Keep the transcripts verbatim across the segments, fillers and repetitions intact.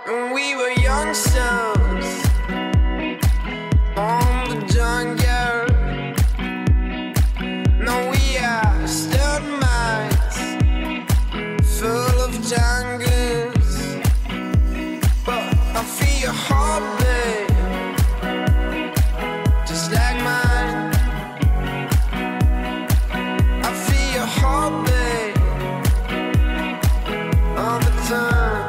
When we were youngsters on the junkyard. Now we are stud minds full of jungles. But I feel your heartbeat just like mine. I feel your heartbeat all the time.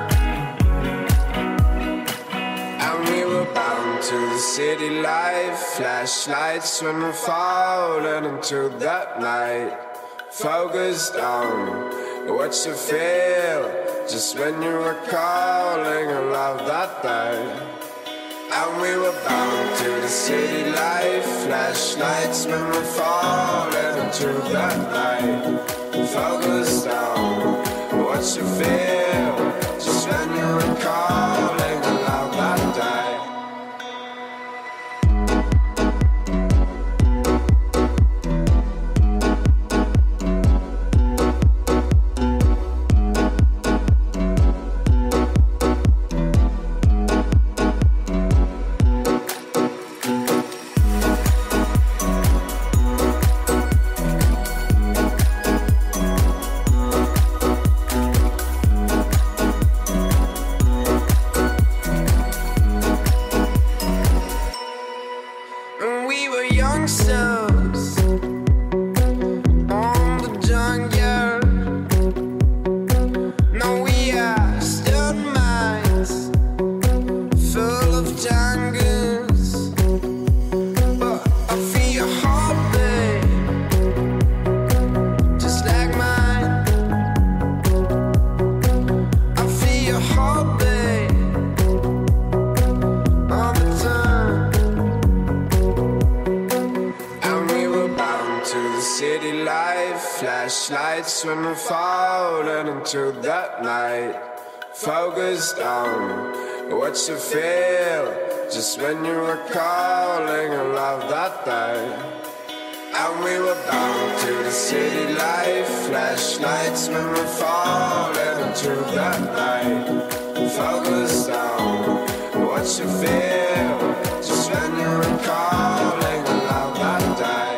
To the city life, flashlights when we're falling into that night. Focused on what you feel just when you were calling a love that day. And we were bound to the city life, flashlights when we're falling into that night. Focused on what you feel just when you were calling a love that day. Flashlights when we're falling into that night. Focused on what you feel just when you were calling a love that day. And we were bound to the city life. Flashlights when we're falling into that night. Focused on what you feel just when you were calling a love that day.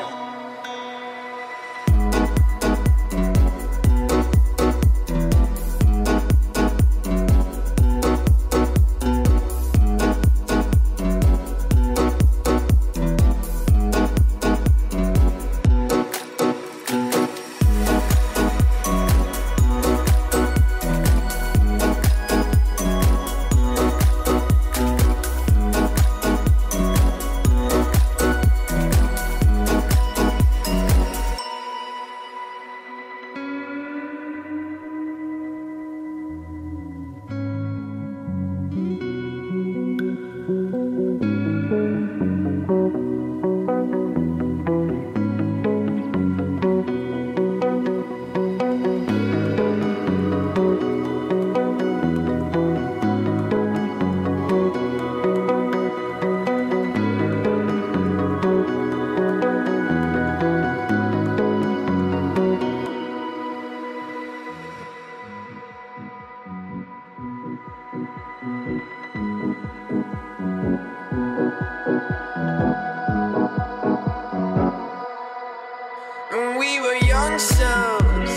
When we were youngsters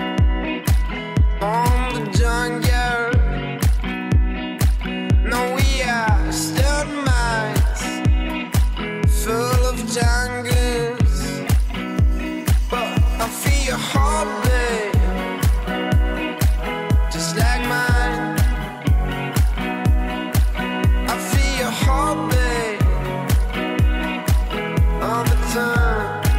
on the junkyard. Now we are stud minds full of jungles. But I feel your heartbeat just like mine. I feel your heartbeat all the time.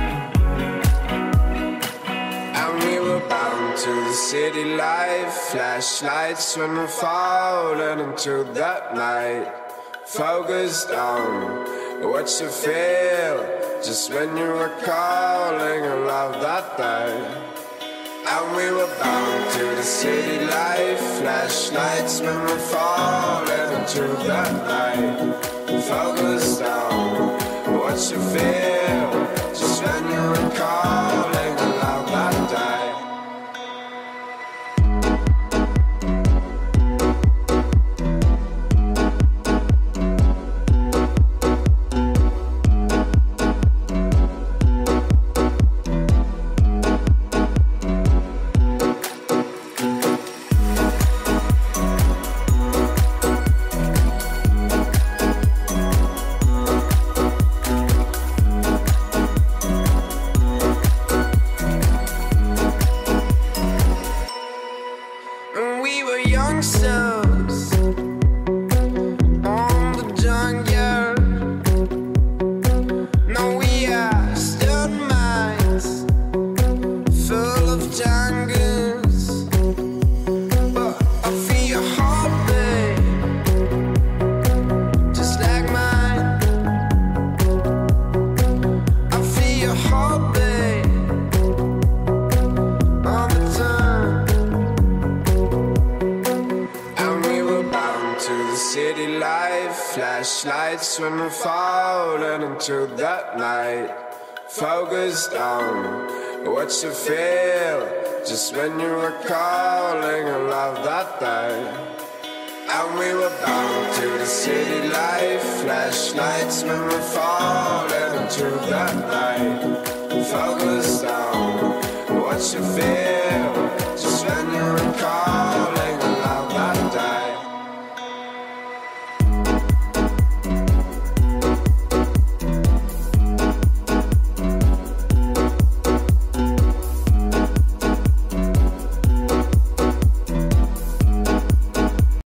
To the city life, flashlights when we're falling into that night. Focused on what you feel just when you were calling a love that day. And we were bound to the city life, flashlights when we're falling into that night. Focused on what you feel just when you were calling a love that day. city life, flashlights when we're falling into that night. Focused on what you feel, just when you were calling a love that day. And we were bound to the city life, flashlights when we're falling into that night. Focused on what you feel,